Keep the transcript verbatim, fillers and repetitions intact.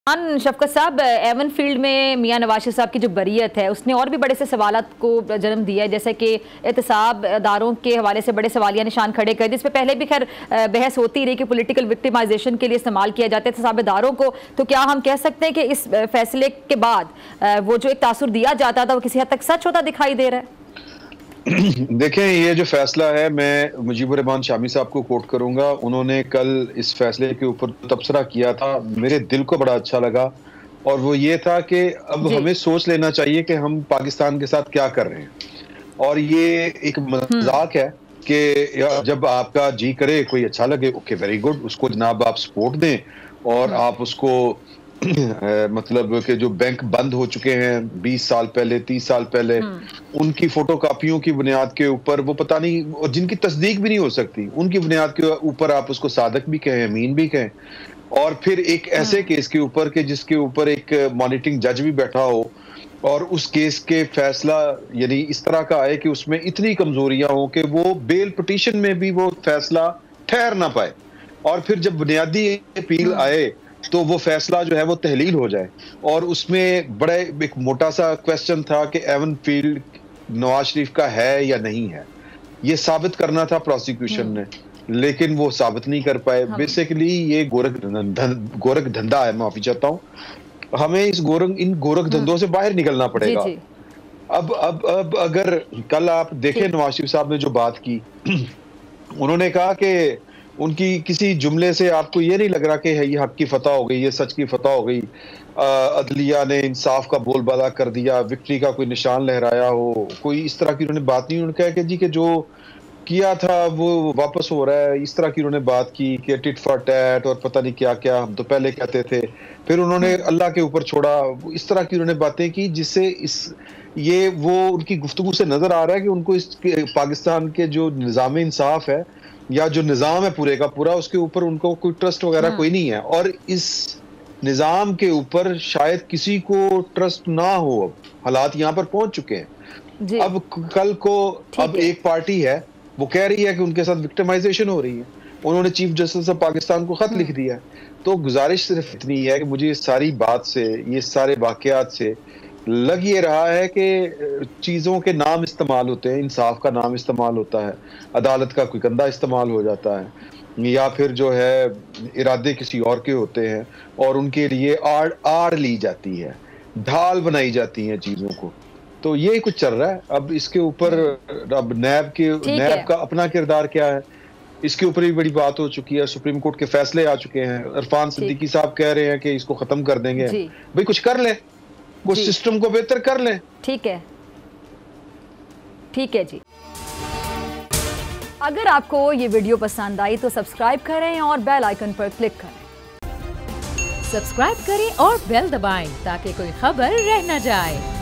शफकत साहब, Avon field में मियां नवाज शरीफ साहब की जो बरीयत है उसने और भी बड़े से सवालात को जन्म दिया है, जैसे कि एहतसाब दारों के हवाले से बड़े सवालिया निशान खड़े कर, जिस पे पहले भी खैर बहस होती रही कि पॉलिटिकल विक्टिमाइजेशन के लिए इस्तेमाल किया जाता है एहतसाब दारों को। तो क्या हम कह सकते हैं कि इस फैसले के बाद वो जो एक तासुर दिया जाता था वो किसी हद तक सच होता दिखाई दे रहा है? देखें, ये जो फैसला है, मैं मुजीबुर रहमान शामी साहब को कोट करूंगा। उन्होंने कल इस फैसले के ऊपर तबसरा किया था, मेरे दिल को बड़ा अच्छा लगा, और वो ये था कि अब हमें सोच लेना चाहिए कि हम पाकिस्तान के साथ क्या कर रहे हैं। और ये एक मजाक है कि जब आपका जी करे, कोई अच्छा लगे, ओके वेरी गुड, उसको जनाब आप सपोर्ट दें और आप उसको मतलब कि जो बैंक बंद हो चुके हैं बीस साल पहले, तीस साल पहले, उनकी फोटो कापियों की बुनियाद के ऊपर, वो पता नहीं, और जिनकी तस्दीक भी नहीं हो सकती, उनकी बुनियाद के ऊपर आप उसको सादक भी कहें, अमीन भी कहें, और फिर एक ऐसे केस के ऊपर के जिसके ऊपर एक मॉनिटरिंग जज भी बैठा हो, और उस केस के फैसला यानी इस तरह का आए कि उसमें इतनी कमजोरियां हो कि वो बेल पिटीशन में भी वो फैसला ठहर ना पाए, और फिर जब बुनियादी अपील आए तो वो फैसला जो है वो तहलील हो जाए। और उसमें बड़े एक मोटा सा क्वेश्चन था कि एवन फील्ड नवाज शरीफ का है या नहीं है, ये साबित करना था प्रोसिक्यूशन ने, लेकिन वो साबित नहीं कर पाए। बेसिकली ये गोरख धन, गोरख धंधा है, माफी चाहता हूँ, हमें इस गोरख इन गोरख धंधों से बाहर निकलना पड़ेगा। जी जी। अब अब अब अगर कल आप देखें नवाज शरीफ साहब ने जो बात की, उन्होंने कहा कि उनकी किसी जुमले से आपको ये नहीं लग रहा कि ये हक की फतह हो गई, ये सच की फतह हो गई, अदलिया ने इंसाफ का बोलबाला कर दिया, विक्ट्री का कोई निशान लहराया हो, कोई इस तरह की उन्होंने बात नहीं। उन्होंने कहा कि जी कि जो किया था वो वापस हो रहा है, इस तरह की उन्होंने बात की कि टिट फॉर टैट और पता नहीं क्या क्या हम तो पहले कहते थे, फिर उन्होंने अल्लाह के ऊपर छोड़ा, इस तरह की उन्होंने बातें की जिससे इस ये वो उनकी गुफ्तगू से नजर आ रहा है कि उनको इस पाकिस्तान के जो निज़ाम इंसाफ है या जो निज़ाम है पूरे का पूरा, उसके ऊपर उनको कोई ट्रस्ट वगैरह कोई नहीं है, और इस निज़ाम के ऊपर शायद किसी को ट्रस्ट ना हो। अब हालात यहाँ पर पहुंच चुके हैं। अब कल को अब एक पार्टी है वो कह रही है कि उनके साथ विक्टिमाइजेशन हो रही है, उन्होंने चीफ जस्टिस ऑफ पाकिस्तान को खत लिख दिया है। तो गुजारिश सिर्फ इतनी है कि मुझे ये सारी बात से, ये सारे वाकयात से लग ये रहा है कि चीज़ों के नाम इस्तेमाल होते हैं, इंसाफ का नाम इस्तेमाल होता है, अदालत का कोई कंधा इस्तेमाल हो जाता है, या फिर जो है इरादे किसी और के होते हैं और उनके लिए आड़ आड़ ली जाती है, ढाल बनाई जाती हैं चीज़ों को। तो ये कुछ चल रहा है। अब इसके ऊपर अब नैब के नैब का अपना किरदार क्या है, इसके ऊपर भी बड़ी बात हो चुकी है, सुप्रीम कोर्ट के फैसले आ चुके हैं, इरफान सिद्दीकी साहब कह रहे हैं कि इसको खत्म कर देंगे। भाई कुछ कर ले, कुछ सिस्टम को बेहतर कर लें। ठीक है, ठीक है जी। अगर आपको ये वीडियो पसंद आई तो सब्सक्राइब करें और बेल आइकन पर क्लिक करें। सब्सक्राइब करें और बेल दबाएं ताकि कोई खबर रह न जाए।